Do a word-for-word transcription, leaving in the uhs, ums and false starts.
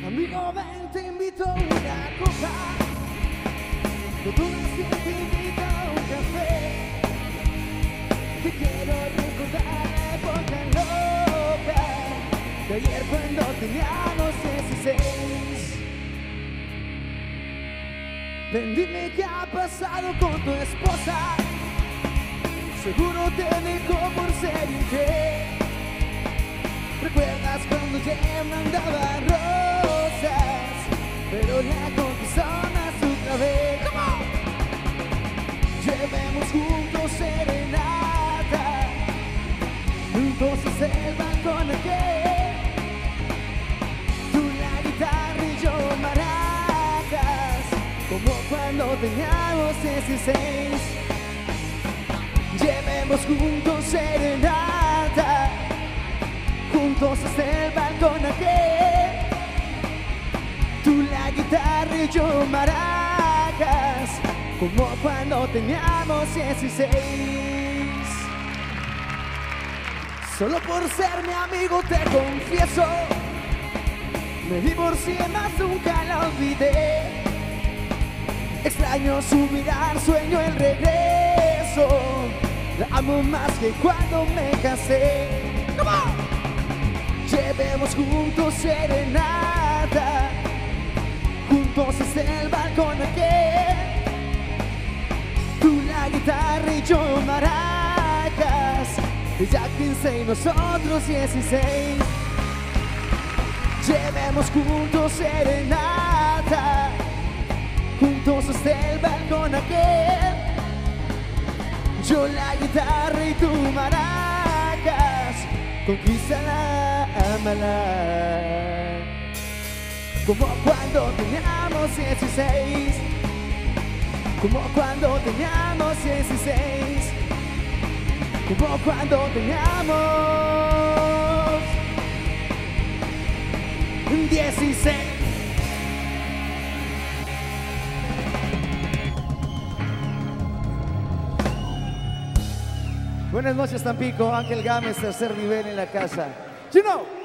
Amigo, ven, te invito a una copa. Con una fiesta te invito a un café. Te quiero recordar la época loca de ayer cuando teníamos dieciséis. Ven, dime qué ha pasado con tu esposa. Seguro te dejó por ser infiel. ¿Recuerdas cuando te mandaba rosas, pero la conquistó más otra vez? ¿Cómo? Llevemos juntos serenata, entonces el balcón aquel, tú la guitarra y yo maracas, como cuando teníamos dieciséis. Llevemos juntos serenata, juntos hasta el balcón aquel, tú la guitarra y yo maracas, como cuando teníamos dieciséis. Solo por ser mi amigo te confieso, me divorcié más nunca la olvidé. Extraño su mirar, sueño el regreso, la amo más que cuando me casé. ¡Come on! Llevemos juntos serenata, juntos hasta el balcón aquel, tú la guitarra y yo maracas, ella quince y nosotros dieciséis. Llevemos juntos serenata, juntos hasta el balcón aquel, yo la guitarra y tú maracas, conquístala, ámala, como cuando teníamos dieciséis, como cuando teníamos dieciséis, como cuando teníamos dieciséis. Buenas noches, Tampico. Ángel Gámez, tercer nivel en la casa. You know.